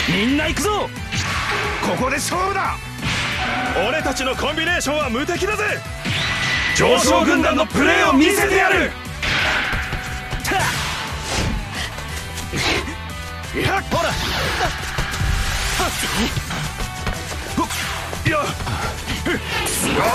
みんな行くぞ。 ここで勝負だ。 俺たちのコンビネーションは無敵だぜ。 上昇軍団のプレーを見せてやる。ほらいや、